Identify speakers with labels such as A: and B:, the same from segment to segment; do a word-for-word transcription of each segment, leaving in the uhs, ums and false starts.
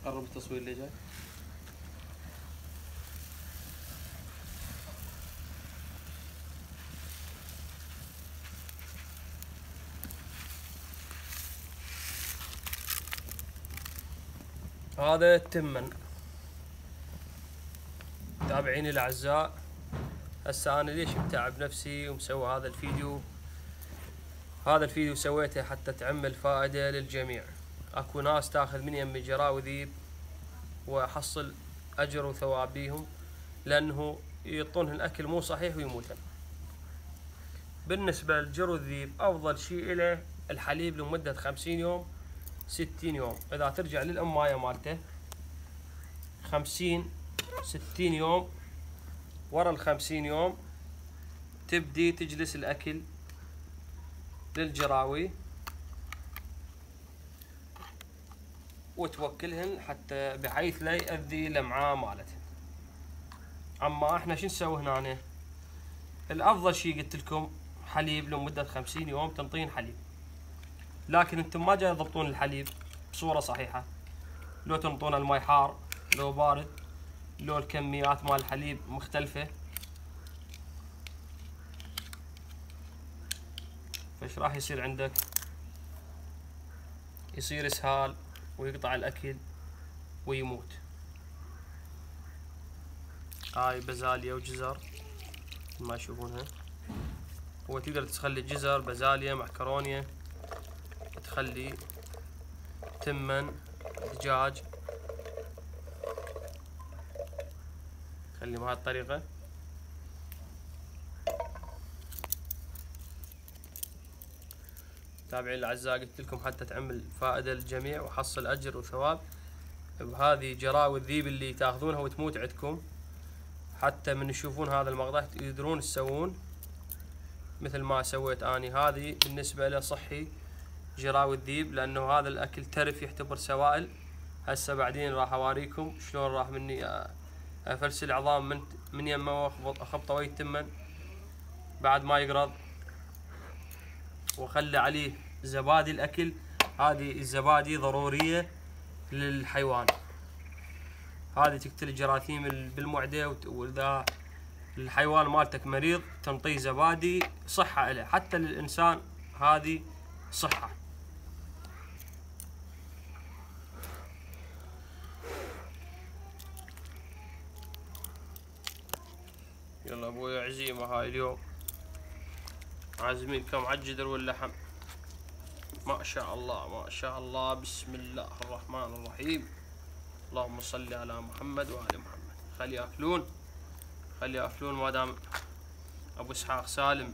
A: قرب التصوير اللي جاي. هذا التمن. متابعيني الاعزاء، هسه انا ليش متعب نفسي ومسوي هذا الفيديو؟ هذا الفيديو سويته حتى تعمل فائدة للجميع. اكو ناس تاخذ من يمي جرا وذيب واحصل اجر وثواب بيهم، لانه يعطونهن الاكل مو صحيح ويموتن. بالنسبة للجر والذيب افضل شيء له الحليب لمدة خمسين يوم ستين يوم. اذا ترجع للاماية مالته خمسين ستين يوم، ورا الخمسين يوم تبدي تجلس الاكل للجراوي وتوكلهن حتى بحيث لا يأذي الامعاء مالتهن. اما احنا شو نسوي هنا؟ الافضل شي قلت لكم حليب لمدة خمسين يوم تنطين حليب، لكن انتم ما جاي تضبطون الحليب بصورة صحيحة. لو تنطون الماء حار، لو بارد، لو الكميات مال الحليب مختلفة، فايش راح يصير عندك؟ يصير اسهال ويقطع الاكل ويموت. هاي بازاليا وجزر ما يشوفونها. هو تقدر تخلي جزر، بازاليا، معكرونية، تخلي تمن، دجاج، خلي بهاي الطريقة. متابعين الاعزاء، قلت لكم حتى تعمل فائدة للجميع وحصل اجر وثواب بهذه جراوي الذيب اللي تاخذونها وتموت عندكم. حتى من يشوفون هذا المقطع يقدرون تسوون مثل ما سويت اني. هذه بالنسبة له صحي جراوي الذيب، لانه هذا الاكل ترف يعتبر سوائل. هسه بعدين راح اوريكم شلون راح مني افلس العظام من من يمه واخبطه ويا التمن بعد ما يقرض، واخلي عليه زبادي الاكل. هذه الزبادي ضرورية للحيوان، هذه تقتل الجراثيم بالمعدة، واذا الحيوان مالتك مريض تنطيه زبادي صحة له، حتى للإنسان هذه صحة. يلا ابوي عزيمة هاي اليوم، عازمين كم عالجدر واللحم. ما شاء الله ما شاء الله، بسم الله الرحمن الرحيم، اللهم صل على محمد وآل محمد. خلي ياكلون خلي ياكلون ما دام ابو اسحاق سالم.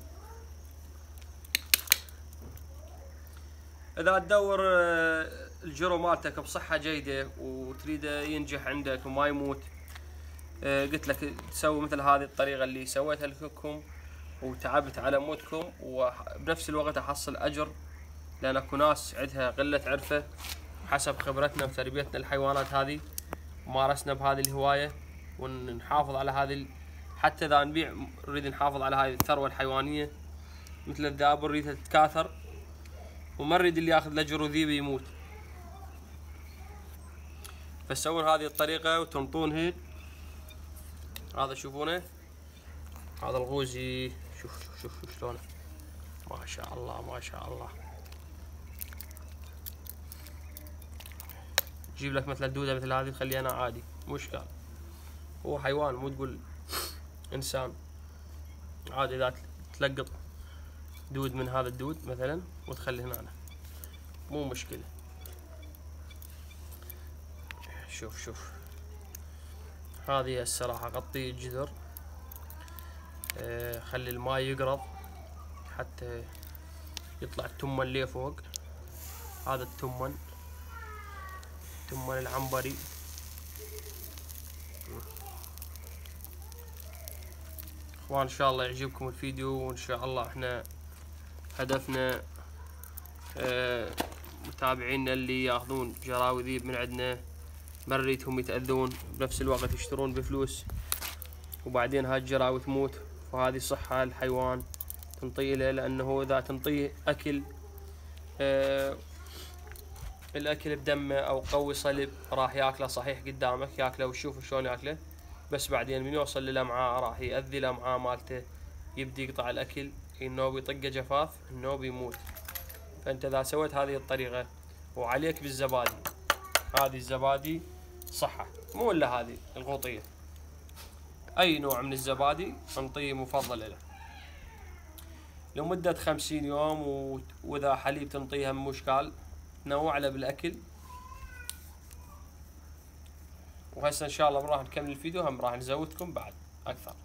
A: اذا تدور الجرو مالتك بصحة جيدة وتريده ينجح عندك وما يموت، قلت لك تسوي مثل هذه الطريقة اللي سويتها لكم وتعبت على موتكم، وبنفس الوقت احصل اجر، لان اكو ناس عندها قلة عرفة. حسب خبرتنا وتربيتنا الحيوانات هذه ومارسنا بهذه الهواية، ونحافظ على هذه، حتى اذا نبيع نريد نحافظ على هذه الثروة الحيوانية مثل الذئاب، نريدها تتكاثر وما نريد اللي ياخذ لجر وذيب يموت. فسوون هذه الطريقة وتنطونهن. هذا شوفونه، هذا الغوزي، شوف شوف شوف شلونه، ما شاء الله ما شاء الله. تجيب لك مثل الدودة مثل هذه تخليها انا عادي، مو اشكال. هو حيوان، مو تقول انسان. عادي اذا تلقط دود من هذا الدود مثلا وتخلي هنا، مو مشكلة. شوف شوف هذه الصراحة غطي الجذر، آه خلي الماء يقرض حتى يطلع التمن اللي فوق. هذا التمن، التمن العنبري. اخوان ان شاء الله يعجبكم الفيديو، وان شاء الله احنا هدفنا آه متابعينا اللي ياخذون جراوي ذيب من عندنا ما نريدهم يتأذون، بنفس الوقت يشترون بفلوس وبعدين هاي الجراوي تموت. وهذه صحة الحيوان تنطيه له، لأنه إذا تنطيه أكل آه الاكل بدمه او قوي صلب راح ياكله صحيح قدامك ياكله وتشوفوا شلون ياكله، بس بعدين من يوصل للامعاء راح يأذي الامعاء مالته، يبدي يقطع الاكل، النوب يطقه جفاف، النوب يموت. فانت اذا سويت هذه الطريقة وعليك بالزبادي، هذه الزبادي صحة، مو الا هذه الغوطية، اي نوع من الزبادي انطيه مفضل له لمدة خمسين يوم. و... واذا حليب تنطيها مو اشكال، تنوع له بالاكل. وهسه ان شاء الله راح نكمل الفيديو، هم راح نزودكم بعد اكثر.